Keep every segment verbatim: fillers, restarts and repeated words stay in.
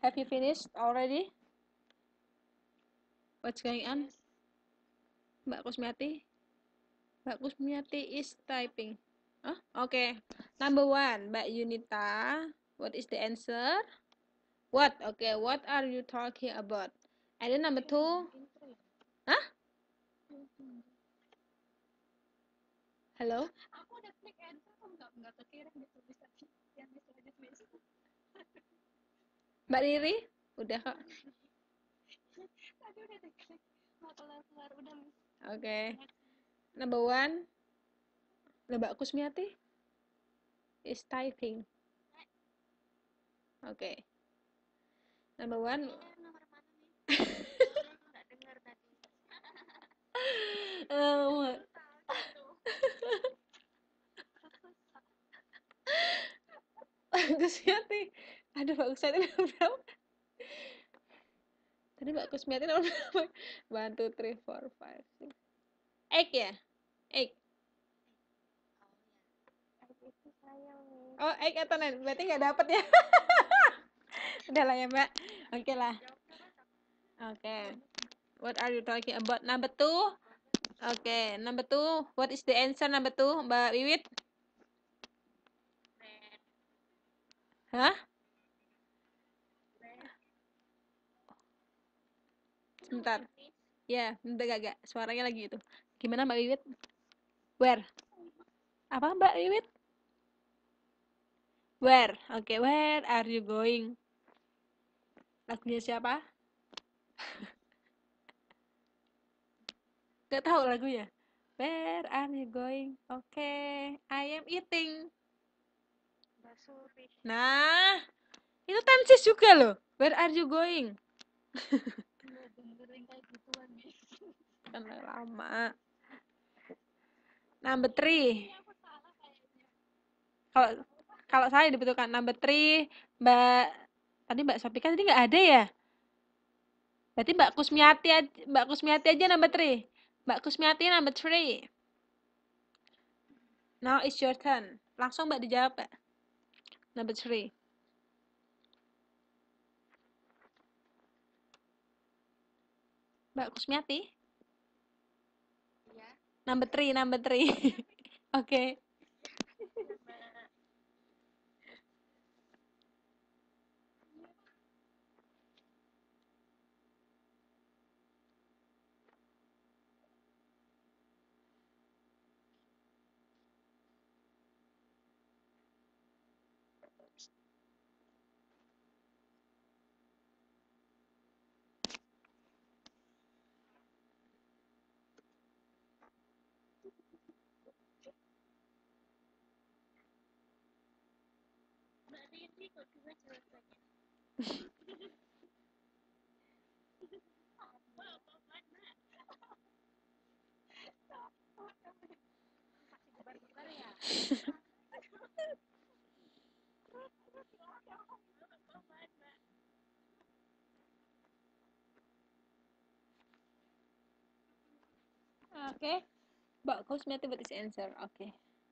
Have you finished already? What's going on? Mbak Kusmiati? Mbak Kusmiati is typing. Oh, oke. Okay. Number one, Mbak Yunita. What is the answer? What? Okay, what are you talking about? And then number two. Hah? Halo? Aku udah klik answer kok nggak nggak kekirim ditulis yang ditulis. Mbak Riri? Udah kok. Tadi udah diklik. Mau keluar-keluar udah. Oke. Okay. Number one. Mbak Kusmiati is typing. Oke. Okay. Number one. Nomor mana nih? Nggak dengar tadi. Oh. Kusmiati. Aduh, Mbak Kusmiati nomor berapa? Tadi Mbak Kusmiati nomor berapa? one, two, three, four, five, six. Egg ya? Egg. Oh, egg atau nen? Berarti nggak dapet ya? Udah lah ya, Mbak. Oke okay lah. Oke. Okay. What are you talking about? Number two? Oke, okay. Number two. What is the answer number two, Mbak Wiwit? Hah? Sebentar. Ya, bentar gak, suaranya lagi itu. Gimana Mbak Wiwit? Where? Apa Mbak Wiwit? Where? Oke, okay. Where are you going? Lagunya siapa? Gak tahu lagunya. Where are you going? Oke, okay. I am eating. Nah, itu tenses juga loh. Where are you going? Kan lama. Number three. Kalau kalau saya dibutuhkan number three, Mbak tadi Mbak Sofika tadi nggak ada ya? Berarti Mbak Kusmiati Mbak Kusmiati aja number three. Mbak Kusmiati number three. Now it's your turn. Langsung Mbak dijawab, Mbak. Number three. Mbak Kusmiati? Iya. Number three, number three. Oke. Okay. Oke. Okay. Mbak Kusmiati what is answer? Oke. Okay.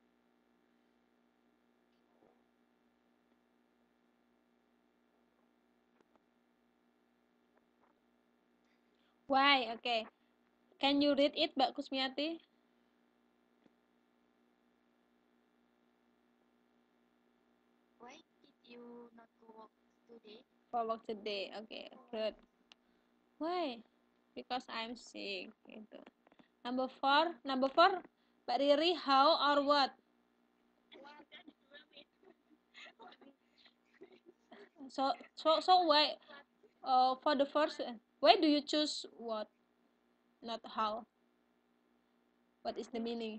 Why? Oke. Okay. Can you read it, Mbak Kusmiati? Why did you not work today? For work today. Okay, good. Why? Because I'm sick. Gitu. Number four. Number four. Mbak Riri, how or what? So, so, so why? Uh, for the first, why do you choose what? Not how. What is the meaning?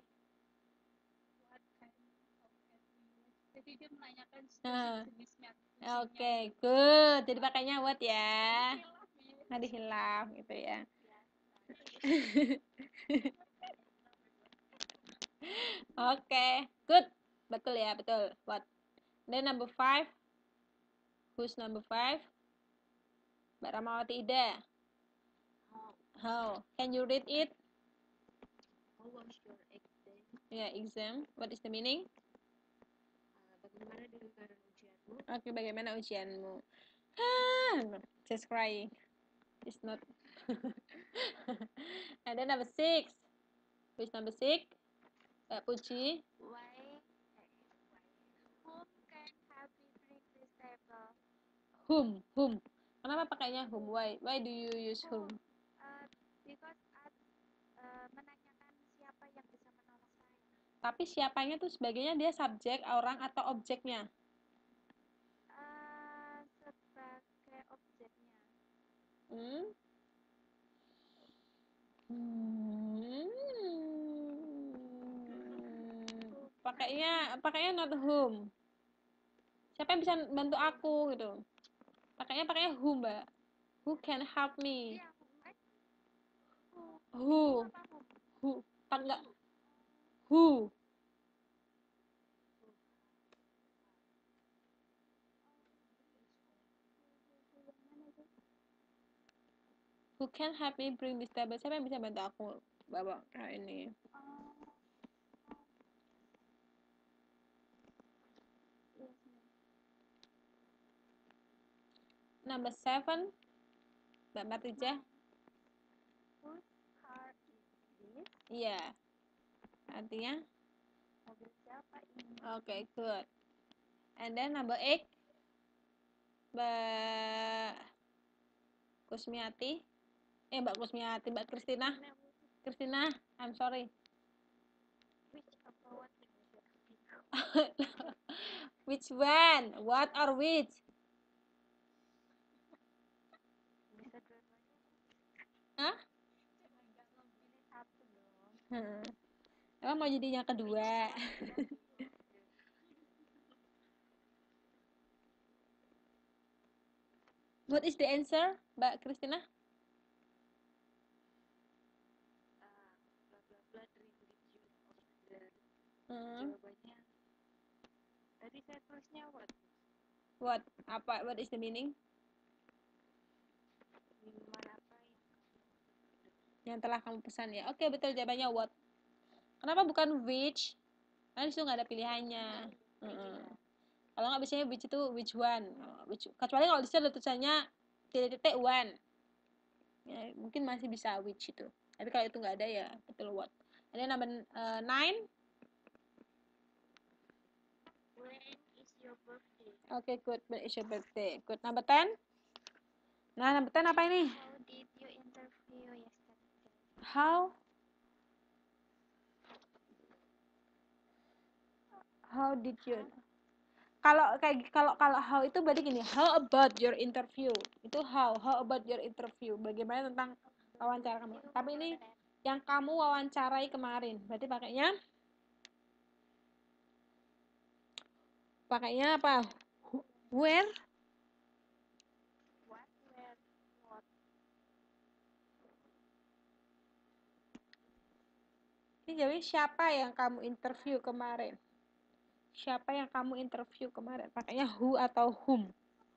Nah, oke, okay, good. Jadi pakainya what ya? Nadi hilaf gitu ya. Oke, okay, good. Betul ya, betul. What? Then number five. Who's number five? Mbak Ramawati Ida. How? Can you read it? How was your exam? Yeah, exam. What is the meaning? Uh, bagaimana dengan ujianmu? Oke, okay, bagaimana ujianmu? Just crying. It's not. And then number six. Which number six? Mbak Puji. Why? Whom can help me bring this table? Whom, whom. Kenapa pakainya whom? Why? Why do you use whom? Uh, because at, uh, menanyakan siapa yang bisa menolong saya. Tapi siapanya tuh sebagainya dia subjek, orang atau objeknya? Uh, sebagai objeknya. Hmm? Hmm. Pakainya, pakainya not whom. Siapa yang bisa bantu aku gitu? Pakainya pakainya who, Mbak. Who can help me? Iya, eh, who? Who? Apa who? Who? Tak enggak? Who? Who can help me bring this table? Siapa yang bisa bantu aku bawa kayak ini? Number seven, Mbak Martija. Whose car is this? Iya. Artinya? Mobil siapa ini? Oke, okay, good. And then number eight, Mbak Kusmiati. Eh, Mbak Kusmiati, Mbak Kristina. Kristina, I'm sorry. Which about Which one? What or which? bisa dua-duanya. Hah? Pilih satu dong. Hmm. Emang mau jadi yang kedua? What is the answer, Mbak Kristina? Uh, bla bla bla dream use of the Hmm. jawabannya. Tadi saya tulisnya what? What? Apa? What is the meaning? Minuman apa yang Yang telah kamu pesan ya. Oke, betul jawabannya what. Kenapa bukan which? Kan itu nggak ada pilihannya. Hmm. Kalau nggak biasanya which itu which one. Which, kecuali kalau di sini ada tulisannya titik-titik one. Ya, mungkin masih bisa which itu. Tapi kalau itu nggak ada ya betul what. Ada number uh, nine. when is your birthday? Oke, okay, good. When is your birthday? Good. Number ten. Nah, number ten apa ini? How did you interview yesterday? How? How did you? Kalau kayak kalau kalau how itu berarti gini, how about your interview? Itu how, how about your interview? Bagaimana tentang wawancara kamu? Tapi ini yang kamu wawancarai kemarin. Berarti pakainya pakainya apa? Where? What, where, what? Ini jadi siapa yang kamu interview kemarin? Siapa yang kamu interview kemarin? Pakainya who atau whom?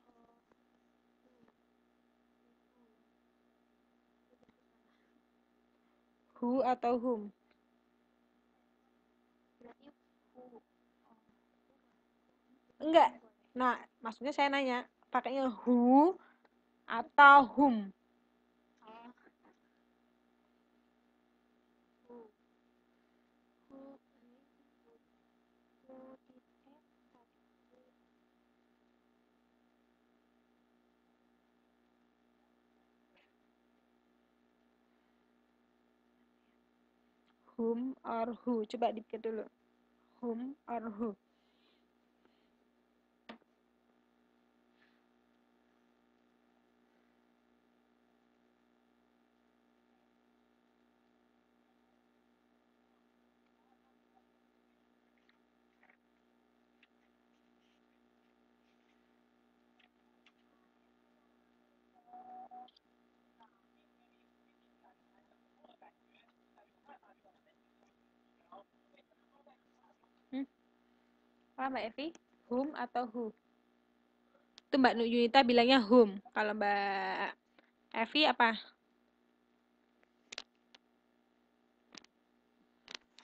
Who atau whom? Berarti who? Enggak. Nah, maksudnya saya nanya, pakainya who atau whom? Oh. Who? Who? Who did it? Whom or who? Coba dipikir dulu. Whom or who? Hmm? Apa Mbak Evi? Whom atau who? Itu Mbak Yunita bilangnya whom. Kalau Mbak Evi apa?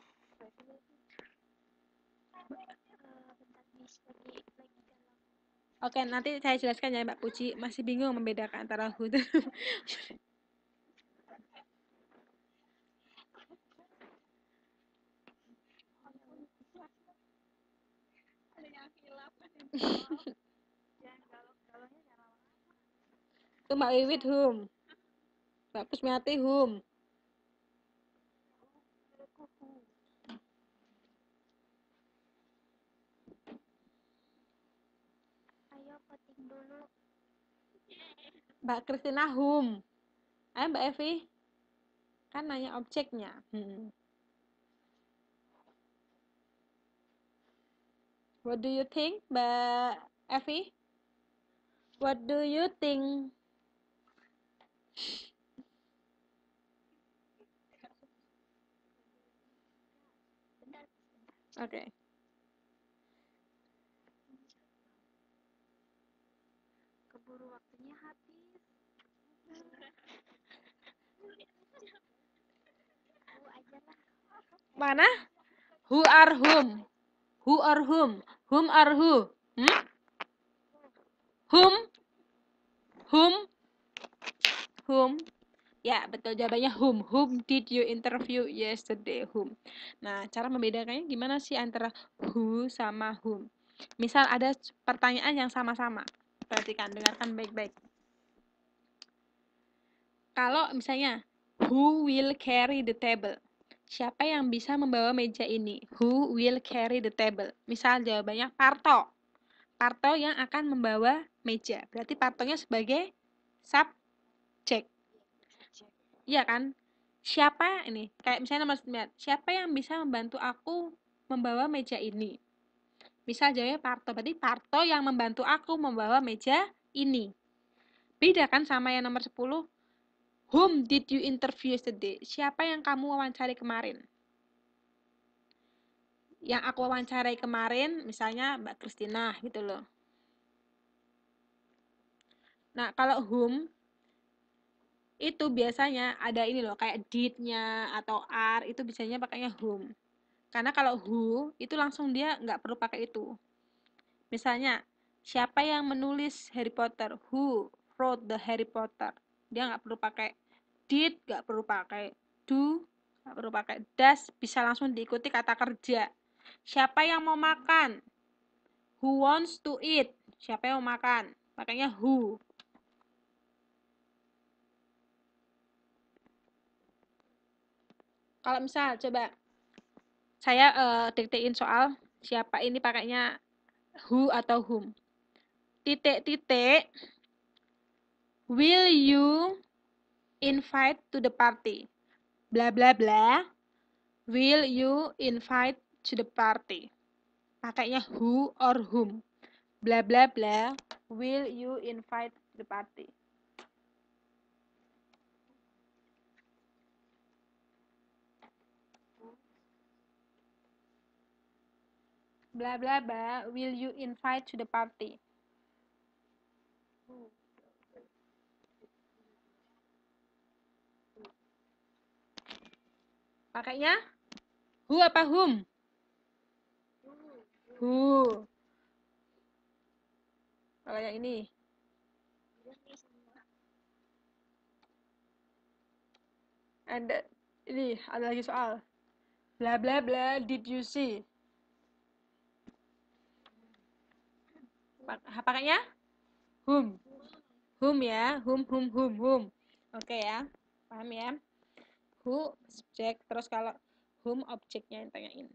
Uh, bentar nih, lagi lagi dalam Oke, nanti saya jelaskan ya Mbak Puji. Masih bingung membedakan antara who dan itu Mbak Wiwit whom, Mbak Pusmiati whom. Ayo voting dulu. Mbak Kristina whom. Ayo Mbak Evi, kan nanya objeknya. Hmm. What do you think, Mbak Evi? What do you think? Bentar, bentar. Oke. Okay. Keburu waktunya habis. Aku aja lah. Mana? Who are whom? Who or whom? Whom or who? Hmm? Whom? Whom? Whom? Ya, betul jawabannya whom. Whom did you interview yesterday? Whom. Nah, cara membedakannya gimana sih antara who sama whom? Misal ada pertanyaan yang sama-sama. Perhatikan, dengarkan baik-baik. Kalau misalnya, who will carry the table? Siapa yang bisa membawa meja ini? Who will carry the table? Misal jawabannya Parto. Parto yang akan membawa meja. Berarti Partonya sebagai subjek. Iya kan? Siapa ini? Kayak misalnya nomor sembilan. Siapa yang bisa membantu aku membawa meja ini? Misal jawabnya Parto. Berarti Parto yang membantu aku membawa meja ini. Beda kan sama yang nomor sepuluh? Whom did you interview yesterday? Siapa yang kamu wawancari kemarin? Yang aku wawancarai kemarin, misalnya Mbak Kristina gitu loh. Nah, kalau whom itu biasanya ada ini loh, kayak did-nya atau are, itu biasanya pakainya whom. Karena kalau who, itu langsung dia nggak perlu pakai itu. Misalnya, siapa yang menulis Harry Potter? Who wrote the Harry Potter? Dia nggak perlu pakai did, nggak perlu pakai do, nggak perlu pakai does, bisa langsung diikuti kata kerja. Siapa yang mau makan? Who wants to eat? Siapa yang mau makan? Makanya who. Kalau misal coba saya uh, diktein soal siapa ini pakainya who atau whom. Titik-titik. Will you invite to the party? Bla bla bla. Will you invite to the party? Pakainya who or whom. Bla bla bla. Will you invite to the party? Bla bla bla. Will you invite to the party? Pakainya who apa whom? Who. Kalau yang ini. Ada ini ada lagi soal. Bla bla bla. Did you see? Pakainya whom. Whom ya. Whom whom whom whom. Oke ya. Paham ya? Who subjek, terus kalau whom objeknya yang tanyain.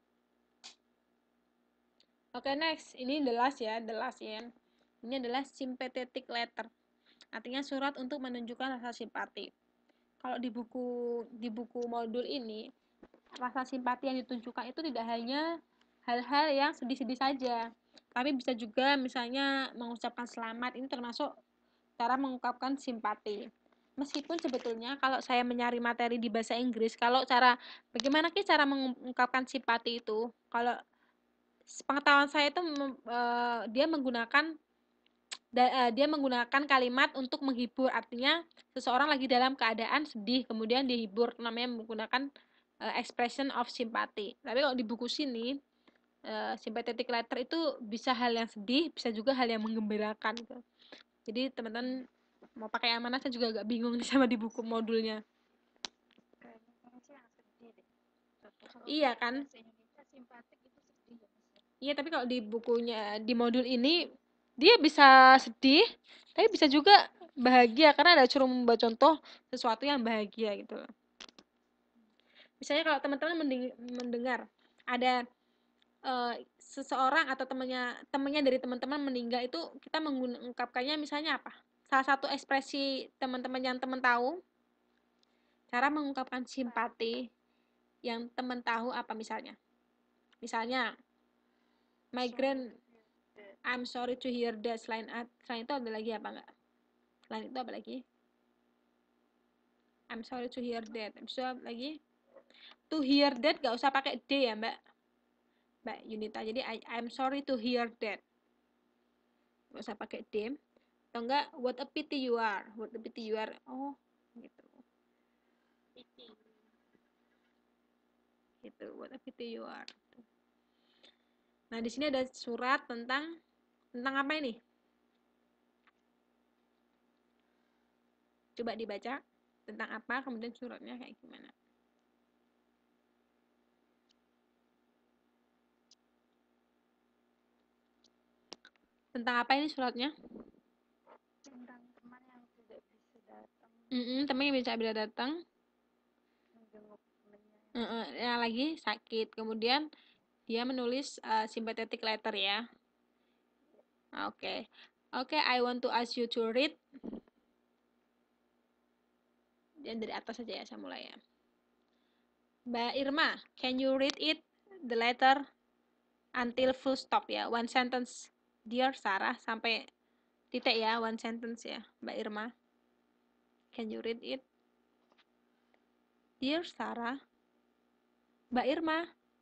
Oke, next. Ini the last ya, the last ya. Ini adalah sympathetic letter. Artinya surat untuk menunjukkan rasa simpati. Kalau di buku di buku modul ini, rasa simpati yang ditunjukkan itu tidak hanya hal-hal yang sedih-sedih saja, tapi bisa juga misalnya mengucapkan selamat. Ini termasuk cara mengungkapkan simpati. Meskipun sebetulnya kalau saya mencari materi di bahasa Inggris, kalau cara bagaimana sih cara mengungkapkan simpati itu, kalau pengetahuan saya itu uh, dia menggunakan uh, dia menggunakan kalimat untuk menghibur. Artinya seseorang lagi dalam keadaan sedih kemudian dihibur, namanya menggunakan uh, expression of sympathy. Tapi kalau di buku sini uh, sympathetic letter itu bisa hal yang sedih, bisa juga hal yang menggembirakan gitu. Jadi teman-teman mau pakai yang mana saya juga agak bingung nih sama di buku modulnya. Kayaknya sih yang sedih deh. Iya kan? Bahasa Indonesia simpatik itu sedih ya Mas. Iya, tapi kalau di bukunya di modul ini dia bisa sedih, tapi bisa juga bahagia karena ada suruh membuat contoh sesuatu yang bahagia gitu loh. Misalnya kalau teman-teman mendengar ada uh, seseorang atau temannya temannya dari teman-teman meninggal, itu kita mengungkapkannya misalnya apa? Salah satu ekspresi teman-teman yang teman tahu, cara mengungkapkan simpati yang teman tahu apa misalnya? Misalnya, my grand I'm sorry to hear that. Selain, selain itu ada lagi apa enggak? Selain itu apa lagi? I'm sorry to hear that. I'm sorry lagi. To hear that gak usah pakai D ya Mbak. Mbak Yunita. Jadi I, I'm sorry to hear that. Gak usah pakai D. Atau enggak, what a pity you are. What a pity you are. Oh, gitu. Pity. Gitu. What a pity you are. Nah, di sini ada surat tentang tentang apa ini? Coba dibaca tentang apa, kemudian suratnya kayak gimana. Tentang apa ini suratnya? Tentang teman yang tidak bisa datang. Mm -mm, teman yang bisa bisa datang. Menjenguk temannya. Mm -mm, yang lagi sakit. Kemudian dia menulis uh, sympathetic letter ya. Oke. Okay. Oke, okay, I want to ask you to read. Dan dari atas saja ya, saya mulai ya. Mbak Irma, can you read it, the letter, until full stop ya, one sentence. Dear Sarah, sampai titik ya, one sentence ya, Mbak Irma. Can you read it? Dear Sarah. Mbak Irma.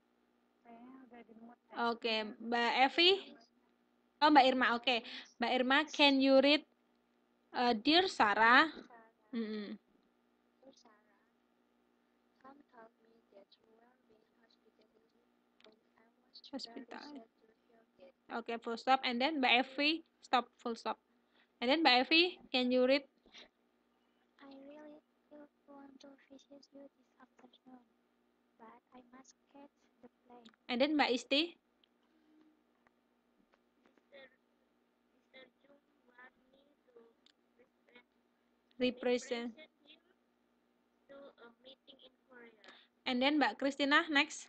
Oke, okay. Mbak Evi. Oh, Mbak Irma, oke. Okay. Mbak Irma, can you read uh, Dear Sarah? Mm -hmm. Hospital. Oke, okay, full stop. And then Mbak Evi, stop, full stop. And then Mbak Evi, can you read? I really want to visit you this afternoon, but I must catch the plane. And then Mbak Isti? Mister Jung want me to represent, represent him to a meeting in Korea. And then Mbak Christina, next.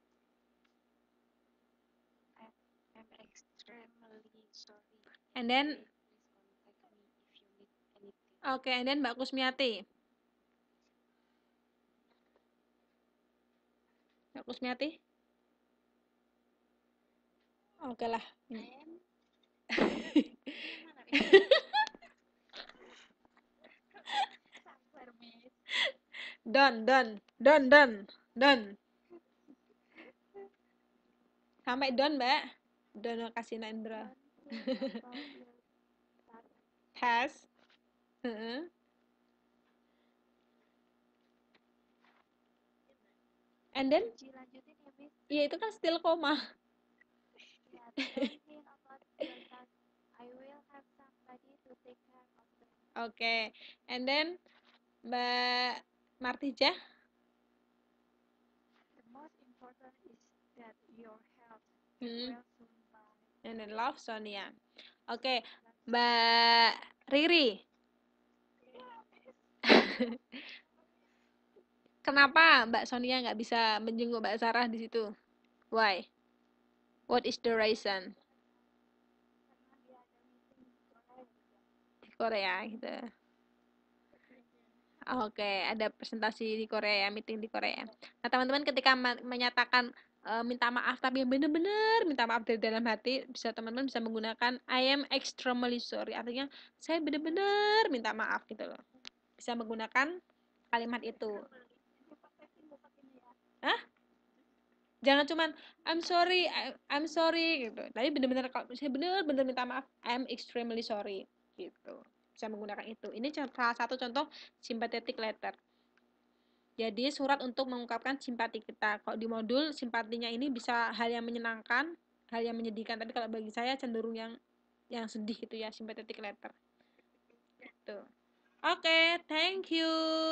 I'm extremely sorry. And then Please contact me if you need anything. Okay, and then Mbak Kusmiati. Mbak Kusmiati? Oke okay lah. Don, don, don, don, don. Sampai don, Mbak. Dono kasih Nendra. Has. Uh-huh. And then? Iya, itu kan still koma. Oke, okay. And then Mbak Martijah. The most important is that your health hmm. will soon by. And then love Sonia. Oke, okay. Mbak Riri. Kenapa Mbak Sonia nggak bisa menjenguk Mbak Sarah di situ? Why? What is the reason? Di Korea gitu. Oke, okay, ada presentasi di Korea ya, meeting di Korea. Nah, teman-teman ketika menyatakan e, minta maaf tapi benar-benar minta maaf dari dalam hati, bisa teman-teman bisa menggunakan I am extremely sorry. Artinya saya benar-benar minta maaf gitu loh. Bisa menggunakan kalimat itu. Hah? Jangan cuman I'm sorry, I'm sorry gitu. Tapi benar-benar kalau saya benar-benar minta maaf, I'm extremely sorry gitu. Bisa menggunakan itu. Ini salah satu contoh sympathetic letter. Jadi surat untuk mengungkapkan simpati kita. Kalau di modul simpatinya ini bisa hal yang menyenangkan, hal yang menyedihkan. Tapi kalau bagi saya cenderung yang yang sedih gitu ya, sympathetic letter. Gitu. Oke, okay, thank you.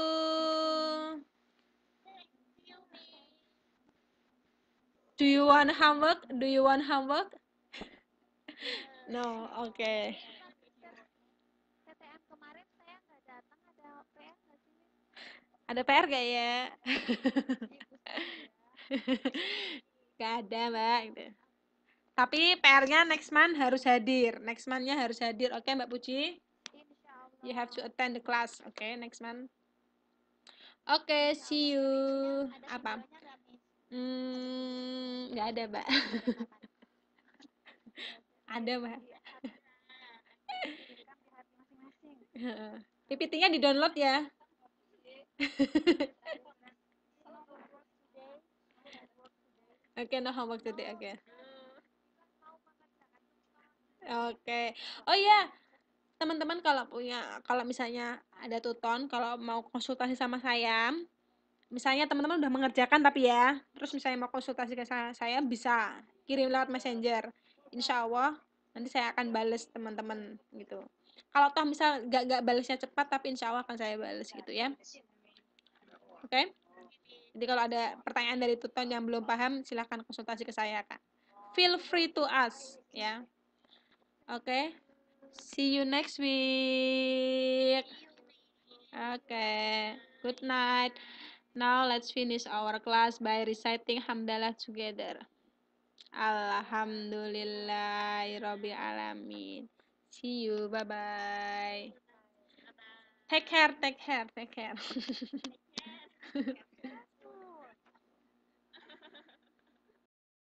Do you want homework? Do you want homework? No, oke. Okay. K T M kemarin saya nggak datang, ada P R nggak sih? Ada P R gak ya? Gak ada, Mbak. Gitu. Tapi P R-nya next month harus hadir. Next month-nya harus hadir. Oke, okay, Mbak Puji? Insyaallah. You have to attend the class. Oke, okay, next month. Oke, okay, see you. Ada apa? Gak, Hmm, nggak ada, Mbak. Ada, Mbak. P P T-nya di-download ya. Oke, okay, no homework today. Oke. Okay. Oke. Okay. Oh iya, teman-teman kalau punya, kalau misalnya ada tuton, kalau mau konsultasi sama saya, misalnya teman-teman udah mengerjakan tapi ya, terus misalnya mau konsultasi ke saya, saya bisa kirim lewat messenger. Insya Allah nanti saya akan bales teman-teman gitu. Kalau toh misal gak gak balesnya cepat, tapi insya Allah akan saya bales gitu ya. Oke? Okay? Jadi kalau ada pertanyaan dari tuton yang belum paham, silahkan konsultasi ke saya, Kak. Feel free to ask, ya. Oke. Okay? See you next week. Okay. Good night. Now let's finish our class by reciting hamdalah together. Alhamdulillahirabbil alamin. See you. Bye bye. Take care, take care, take care.